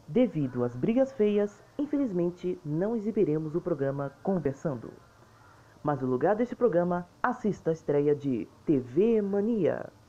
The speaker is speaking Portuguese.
Devido às brigas feias, infelizmente não exibiremos o programa Conversando. Mas no lugar deste programa, assista a estreia de TV Mania.